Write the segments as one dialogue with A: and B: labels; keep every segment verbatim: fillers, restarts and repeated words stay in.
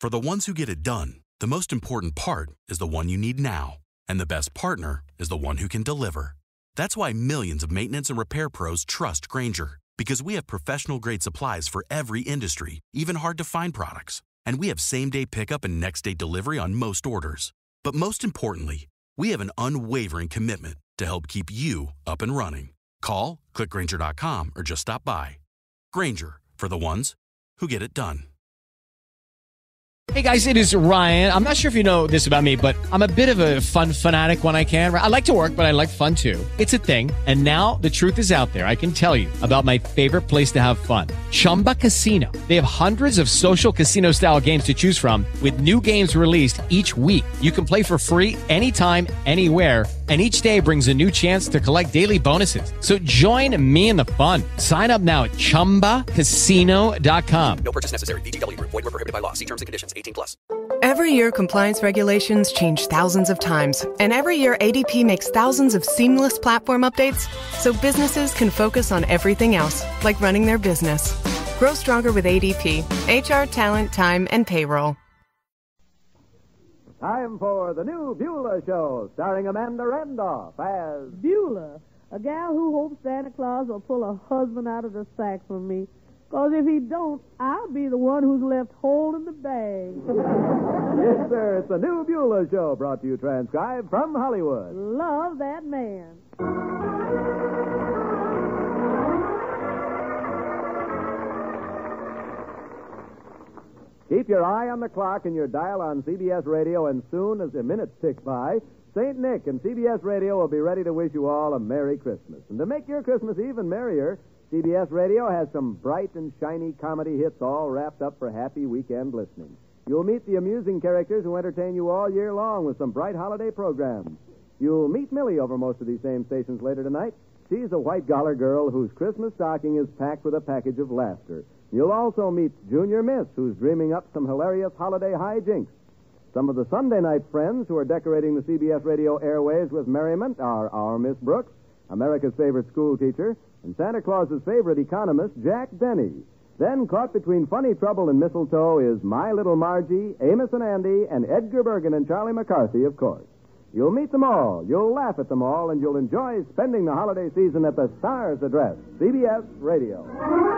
A: For the ones who get it done, the most important part is the one you need now. And the best partner is the one who can deliver. That's why millions of maintenance and repair pros trust Grainger, because we have professional-grade supplies for every industry, even hard-to-find products. And we have same-day pickup and next-day delivery on most orders. But most importantly, we have an unwavering commitment to help keep you up and running. Call, click Grainger dot com, or just stop by. Grainger, for the ones who get it done.
B: Hey guys, it is Ryan. I'm not sure if you know this about me, but I'm a bit of a fun fanatic when I can. I like to work, but I like fun too. It's a thing. And now the truth is out there. I can tell you about my favorite place to have fun. Chumba Casino. They have hundreds of social casino style games to choose from with new games released each week. You can play for free anytime, anywhere. And each day brings a new chance to collect daily bonuses. So join me in the fun. Sign up now at chumba casino dot com.
C: No purchase necessary. V G W. Void where prohibited by law. See terms and conditions. eighteen plus.
D: Every year, compliance regulations change thousands of times. And every year, A D P makes thousands of seamless platform updates so businesses can focus on everything else, like running their business. Grow stronger with A D P. H R, talent, time, and payroll.
E: Time for the new Beulah Show, starring Amanda Randolph as...
F: Beulah, a gal who hopes Santa Claus will pull a husband out of the sack for me. Because if he don't, I'll be the one who's left holding the bag.
E: Yes, sir, it's the new Beulah Show, brought to you transcribed from Hollywood.
F: Love that man.
E: Keep your eye on the clock and your dial on C B S Radio, and soon as the minutes tick by, Saint Nick and C B S Radio will be ready to wish you all a Merry Christmas. And to make your Christmas even merrier, C B S Radio has some bright and shiny comedy hits all wrapped up for happy weekend listening. You'll meet the amusing characters who entertain you all year long with some bright holiday programs. You'll meet Millie over most of these same stations later tonight. She's a white-collar girl whose Christmas stocking is packed with a package of laughter. You'll also meet Junior Miss, who's dreaming up some hilarious holiday hijinks. Some of the Sunday night friends who are decorating the C B S Radio airways with merriment are our Miss Brooks, America's favorite school teacher, and Santa Claus's favorite economist, Jack Benny. Then, caught between funny trouble and mistletoe, is My Little Margie, Amos and Andy, and Edgar Bergen and Charlie McCarthy, of course. You'll meet them all, you'll laugh at them all, and you'll enjoy spending the holiday season at the Stars Address, C B S Radio.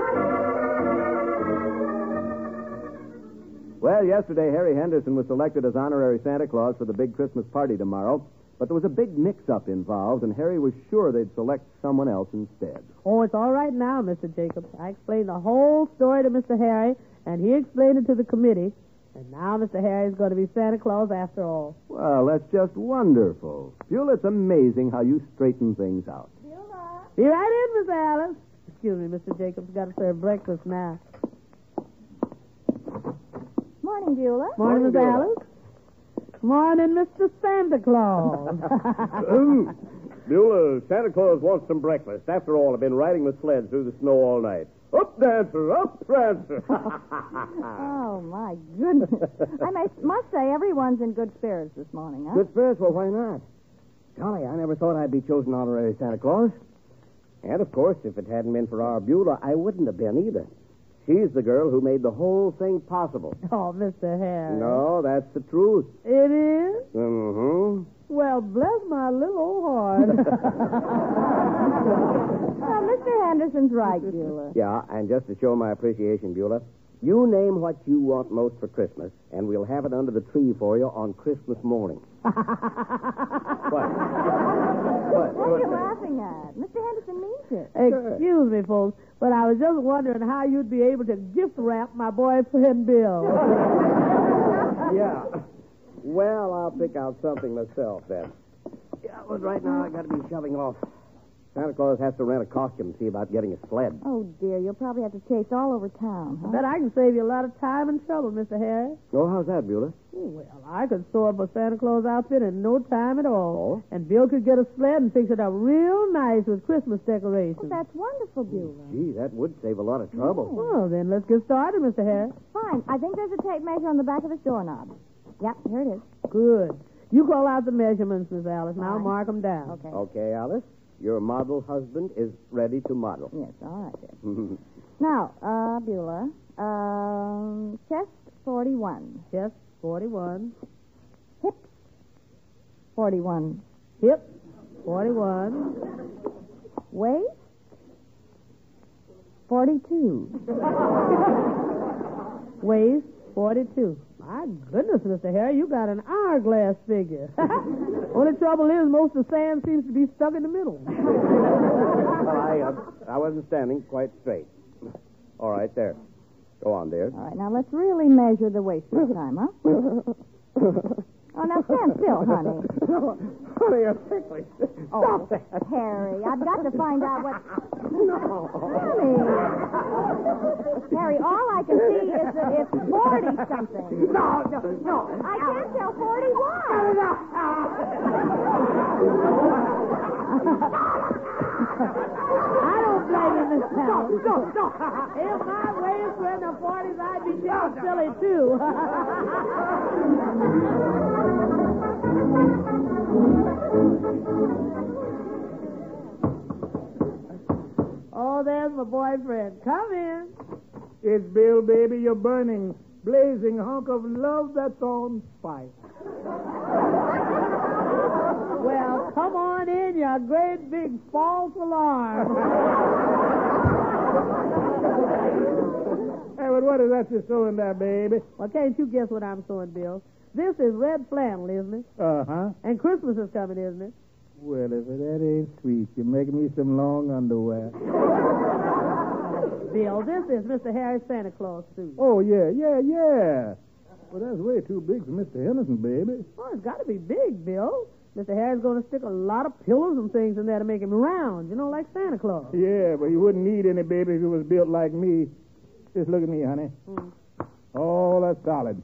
E: Well, yesterday, Harry Henderson was selected as honorary Santa Claus for the big Christmas party tomorrow. But there was a big mix-up involved, and Harry was sure they'd select someone else instead.
F: Oh, it's all right now, Mister Jacobs. I explained the whole story to Mister Harry, and he explained it to the committee. And now Mister Harry's going to be Santa Claus after all.
E: Well, that's just wonderful. Beulah, it's amazing how you straighten things out.
F: Beulah. Be right in, Miss Alice. Excuse me, Mister Jacobs. Got to serve breakfast now.
G: Morning, Beulah.
F: Morning, Miss Alice. Morning, Mister Santa Claus.
E: Beulah, Santa Claus wants some breakfast. After all, I've been riding the sled through the snow all night. Up, Dancer, up, Prancer.
G: Oh, my goodness. I must, must say, everyone's in good spirits this morning, huh?
H: Good spirits? Well, why not? Golly, I never thought I'd be chosen honorary Santa Claus. And, of course, if it hadn't been for our Beulah, I wouldn't have been either. She's the girl who made the whole thing possible.
F: Oh, Mister Harry.
E: No, that's the truth.
F: It is?
E: Mm-hmm.
F: Well, bless my little old heart.
G: Well, Mister Henderson's right, Beulah.
H: Yeah, and just to show my appreciation, Beulah, you name what you want most for Christmas, and we'll have it under the tree for you on Christmas morning. What? What?
G: What are you laughing at? Mister Henderson means it.
F: Excuse me, folks, but I was just wondering how you'd be able to gift wrap my boyfriend Bill.
H: Yeah. Well, I'll pick out something myself, then. Yeah, but right now I got to be shoving off. Santa Claus has to rent a costume and see about getting a sled.
G: Oh, dear, you'll probably have to chase all over town, huh?
F: I bet I can save you a lot of time and trouble, Mister Harry.
H: Oh, how's that, Beulah?
F: Well, I could sew up a Santa Claus outfit in no time at all.
H: Oh?
F: And Bill could get a sled and fix it up real nice with Christmas decorations.
G: Oh, that's wonderful, Beulah.
H: Gee, that would save a lot of trouble.
F: Well, then let's get started, Mister Harry.
G: Fine. I think there's a tape measure on the back of this doorknob. Yep, here it is.
F: Good. You call out the measurements, Miss Alice, and I'll
G: Fine.
F: mark them down.
G: Okay.
H: Okay, Alice. Your model husband is ready to model.
G: Yes, all right, then. Now, uh, Beulah, Um, chest, forty-one.
F: Chest, forty-one.
G: Hips, forty-one.
F: Hip, forty-one.
G: Waist, forty-two.
F: Waist, forty-two. My goodness, Mister Harry, you got an hourglass figure. Only trouble is most of the sand seems to be stuck in the middle.
H: Well, I, uh, I wasn't standing quite straight. All right, there. Go on, dear.
G: All right, now let's really measure the waist this time, huh? Oh, now stand still, honey.
H: Honey, you're ticklish.
G: Oh, Harry, I've got to find out what...
H: No.
G: Honey. Harry, all I can see is that it's forty-something.
H: No, no, no.
G: I can't tell forty-one.
F: I don't blame you, Miss Howard.
H: No, no.
F: If my waist were in the forties, I'd be getting silly, too. Oh, there's my boyfriend. Come in.
I: It's Bill, baby. You're burning. Blazing hunk of love that's on fire.
F: Well, come on in, you great big false alarm.
I: Hey, but what is that you're sewing there, baby?
F: Well, can't you guess what I'm sewing, Bill? This is red flannel, isn't it?
I: Uh-huh.
F: And Christmas is coming, isn't it?
I: Well, if that ain't sweet, you're making me some long underwear.
F: Bill, this is Mister Harry's Santa Claus suit.
I: Oh, yeah, yeah, yeah. Well, that's way too big for Mister Henderson, baby.
F: Oh, it's got to be big, Bill. Mister Harry's going to stick a lot of pillows and things in there to make him round, you know, like Santa Claus.
I: Yeah, but you wouldn't need any, baby, if it was built like me. Just look at me, honey.
F: Mm.
I: Oh, that's solid.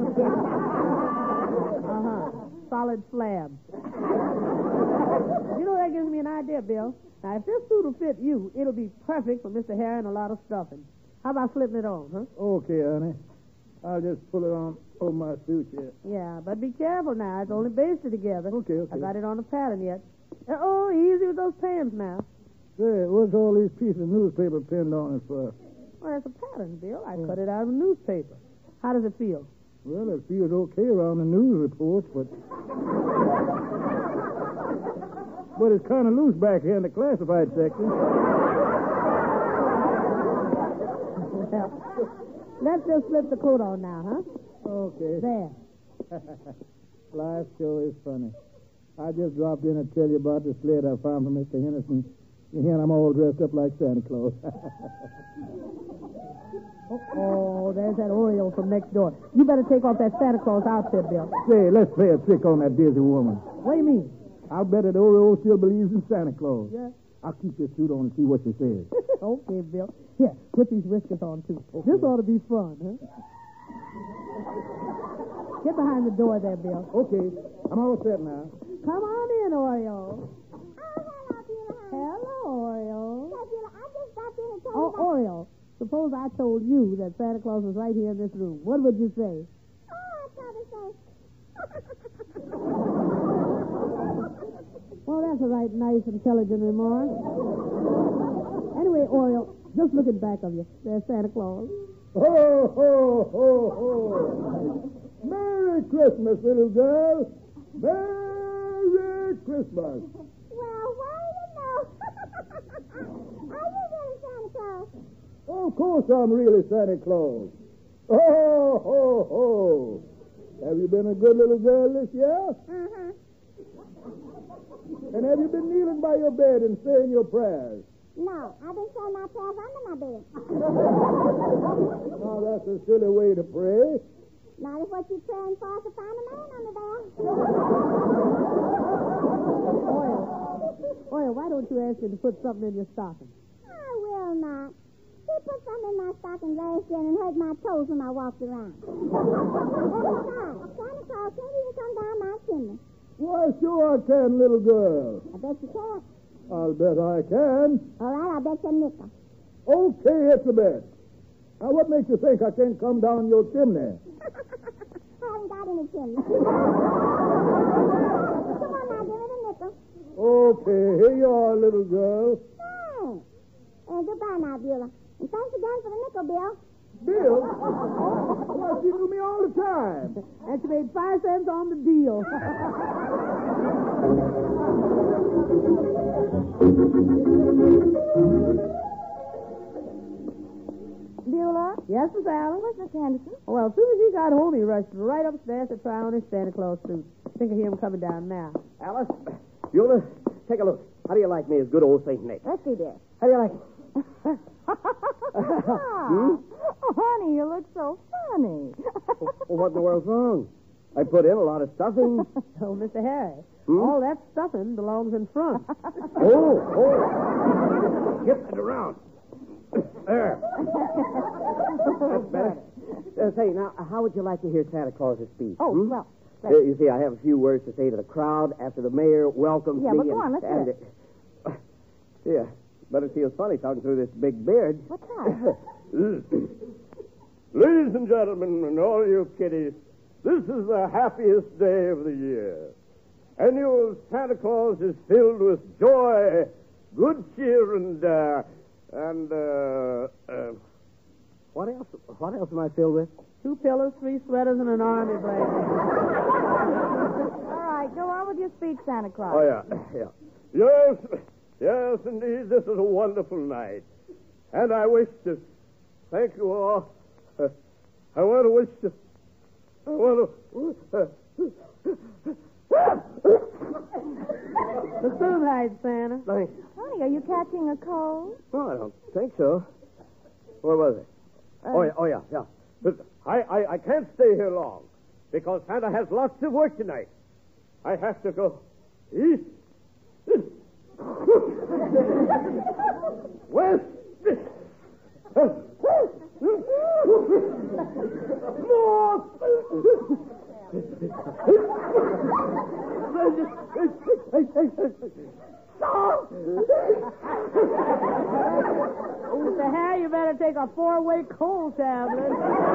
F: Uh-huh. Solid slab. You know, that gives me an idea, Bill. Now, if this suit will fit you, it'll be perfect for Mister Harry and a lot of stuffing. How about slipping it on, huh?
I: Okay, honey. I'll just pull it on over my suit here.
F: Yeah, but be careful now. It's only basted together.
I: Okay, okay.
F: I got it on the pattern yet. Oh, easy with those pins now.
I: Say, what's all these pieces of newspaper pinned on it for?
F: Well, that's a pattern, Bill. I cut it out of a newspaper. How does it feel?
I: Well, it feels okay around the news reports, but... but it's kind of loose back here in the classified section.
F: Well, let's just slip the coat on now, huh?
I: Okay.
F: There.
I: Life sure is funny. I just dropped in to tell you about the sled I found from Mister Henderson. And I'm all dressed up like Santa Claus.
F: Oh, there's that Oriole from next door. You better take off that Santa Claus outfit, Bill.
I: Say, let's play a trick on that busy woman.
F: What do you mean?
I: I'll bet that Oriole still believes in Santa Claus.
F: Yeah.
I: I'll keep this suit on and see what she says.
F: Okay, Bill. Here, put these whiskers on, too. Okay. This ought to be fun, huh? Get behind the door there, Bill.
I: Okay. I'm all set now.
F: Come on in, Oriole.
J: Oh, hello, Beulah.
F: Hello, Oriole.
J: Hey, Beulah, I just stopped in to tell
F: Oh,
J: you about...
F: Oriole, suppose I told you that Santa Claus was right here in this room. What would you say?
J: Oh, I'd probably say...
F: Well, that's a right nice, intelligent remark. Anyway, Oriole, just look at back of you. There's Santa Claus.
I: Ho, ho, ho, ho. Merry Christmas, little girl. Merry Christmas.
J: Well, what do you know? Are you really Santa Claus?
I: Of course I'm really Santa Claus. Ho, ho, ho. Have you been a good little girl this year?
J: Uh-huh.
I: And have you been kneeling by your bed and saying your prayers?
J: No, I've been saying my prayers under my bed.
I: Now, that's a silly way to pray.
J: Not if what you're praying for is to find a man under there.
F: Oriole, Oriole, why don't you ask him to put something in your stocking?
J: I will not. He put something in my stocking last year and hurt my toes when I walked around. And besides, Santa Claus can't even come down my chimney.
I: Why, sure I can, little girl.
J: I bet you can't.
I: I'll bet I can.
J: All right, I'll bet you a nickel.
I: Okay, it's a bet. Now, what makes you think I can't come down your chimney?
J: I haven't got any chimney. Come on now, give me the nickel.
I: Okay, here you are, little girl.
J: Thanks. And goodbye now, Beulah. And thanks again for the nickel, Bill.
I: Bill?
F: time. And she made five cents on the deal.
G: Beulah?
F: Yes, Miss Allen?
G: Where's Mister Henderson?
F: Well, as soon as he got home, he rushed right upstairs to try on his Santa Claus suit. Think of him coming down now.
H: Alice, Beulah, take a look. How do you like me as good old Saint Nick?
G: Let's see, dear.
H: How do you like
G: hmm? Oh, honey, you look so funny.
H: well, what in the world's wrong? I put in a lot of stuffing.
F: Oh, Mister Harry,
H: Hmm?
F: all that stuffing belongs in front.
H: Oh, oh. Shift it around. There. That's better. Uh, say, now, how would you like to hear Santa Claus's speech?
G: Oh,
H: hmm?
G: well.
H: Uh, you see, I have a few words to say to the crowd after the mayor welcomes
G: Yeah,
H: me.
G: but go
H: and,
G: on, let's
H: and,
G: hear it.
H: uh, yeah, but it feels funny talking through this big beard.
G: What's that?
K: Ladies and gentlemen, and all you kiddies, this is the happiest day of the year. Annual Santa Claus is filled with joy, good cheer, and, uh, and, uh, uh,
H: what else? What else am I filled with?
F: Two pillows, three sweaters, and an army blanket.
G: All right, go on with your speech, Santa Claus.
K: Oh, yeah, yeah. Yes, yes, indeed, this is a wonderful night. And I wish to thank you all. Uh, I want to wish to... I want to... Uh,
F: The Gesundheit, Santa.
H: Thanks.
G: Honey, are you catching a cold?
H: No, I don't think so. Where was it?
G: Uh,
K: oh, yeah, oh, yeah, yeah. Listen, I, I, I can't stay here long because Santa has lots of work tonight. I have to go east, west, north. Stop!
F: Mister Harry, you better take a four-way cold tablet.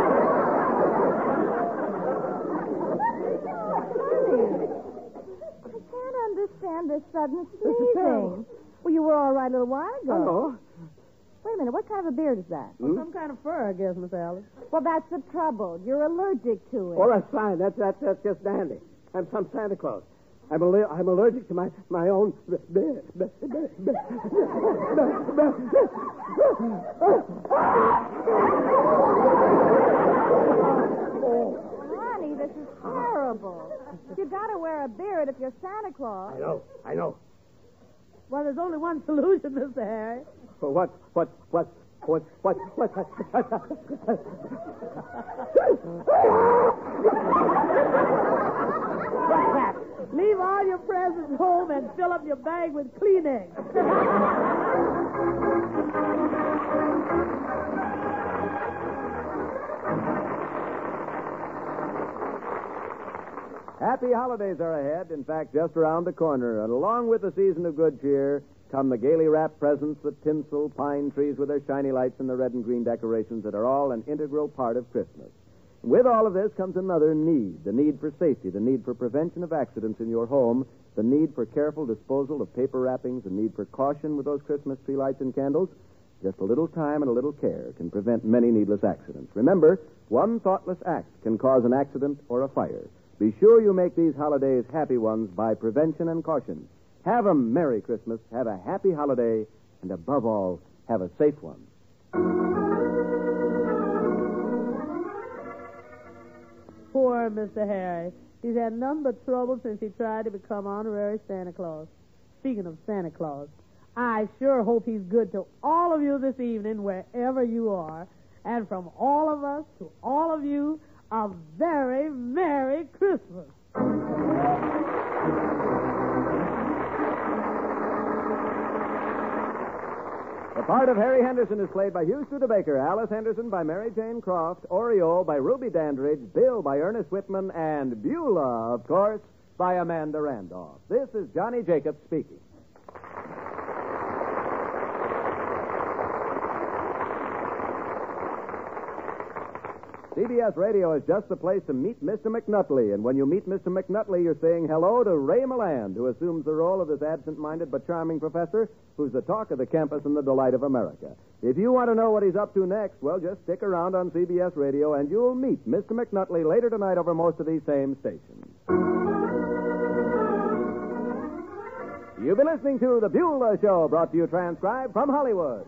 G: I can't understand this sudden sneezing. Well, you were all right a little while ago.
H: Hello.
G: Wait a minute, what kind of a beard is that?
F: Well, some kind of fur, I guess, Miss Alice.
G: Well, that's the trouble. You're allergic to it.
H: Oh, that's fine. That's, that's, that's just dandy. I'm some Santa Claus. I'm, aller- I'm allergic to my, my own...
G: Honey, this is terrible. You gotta wear a beard if you're Santa Claus.
H: I know, I know.
F: Well, there's only one solution, Mister Harry.
H: Well, what, what, what, what, what, what...
F: Leave all your presents home and fill up your bag with Kleenex.
E: Happy holidays are ahead, in fact, just around the corner. And along with the season of good cheer come the gaily wrapped presents, the tinsel, pine trees with their shiny lights, and the red and green decorations that are all an integral part of Christmas. With all of this comes another need, the need for safety, the need for prevention of accidents in your home, the need for careful disposal of paper wrappings, the need for caution with those Christmas tree lights and candles. Just a little time and a little care can prevent many needless accidents. Remember, one thoughtless act can cause an accident or a fire. Be sure you make these holidays happy ones by prevention and caution. Have a Merry Christmas, have a happy holiday, and above all, have a safe one.
F: Poor Mister Harry. He's had none but trouble since he tried to become honorary Santa Claus. Speaking of Santa Claus, I sure hope he's good to all of you this evening, wherever you are. And from all of us to all of you, a very Merry Christmas.
E: The part of Harry Henderson is played by Hugh Studebaker, Alice Henderson by Mary Jane Croft, Oriole by Ruby Dandridge, Bill by Ernest Whitman, and Beulah, of course, by Amanda Randolph. This is Johnny Jacobs speaking. C B S Radio is just the place to meet Mister McNutley. And when you meet Mister McNutley, you're saying hello to Ray Milland, who assumes the role of this absent-minded but charming professor who's the talk of the campus and the delight of America. If you want to know what he's up to next, well, just stick around on C B S Radio and you'll meet Mister McNutley later tonight over most of these same stations. You've been listening to The Beulah Show, brought to you transcribed from Hollywood.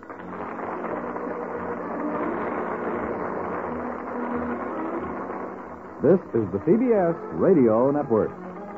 L: This is the C B S Radio Network.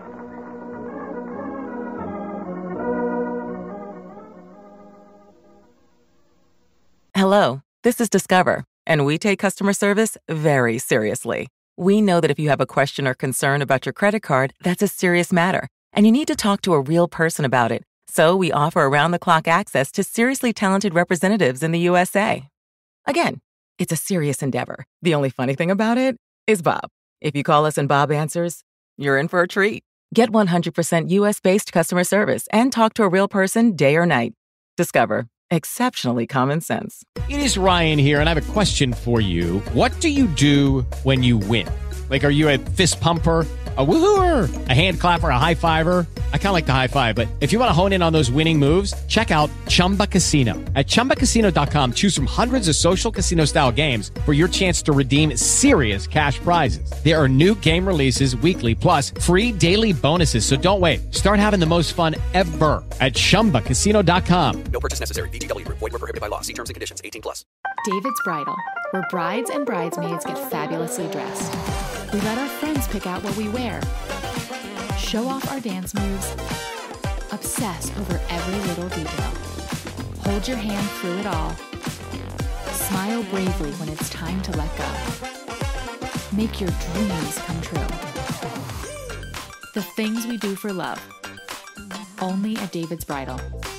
M: Hello, this is Discover, and we take customer service very seriously. We know that if you have a question or concern about your credit card, that's a serious matter, and you need to talk to a real person about it. So we offer around-the-clock access to seriously talented representatives in the U S A. Again, it's a serious endeavor. The only funny thing about it is Bob. If you call us and Bob answers, you're in for a treat. Get one hundred percent U S-based customer service and talk to a real person day or night. Discover. Exceptionally common sense.
B: It is Ryan here, and I have a question for you. What do you do when you win? Like, are you a fist pumper, a woohooer, a hand clapper, a high fiver? I kind of like the high five, but if you want to hone in on those winning moves, check out Chumba Casino. At Chumba Casino dot com, choose from hundreds of social casino-style games for your chance to redeem serious cash prizes. There are new game releases weekly, plus free daily bonuses. So don't wait. Start having the most fun ever at Chumba Casino dot com.
C: No purchase necessary. V G W. Void where prohibited by law. See terms and conditions. eighteen plus.
N: David's Bridal, where brides and bridesmaids get fabulously dressed. We let our friends pick out what we wear, show off our dance moves, obsess over every little detail, hold your hand through it all, smile bravely when it's time to let go, make your dreams come true. The things we do for love, only at David's Bridal.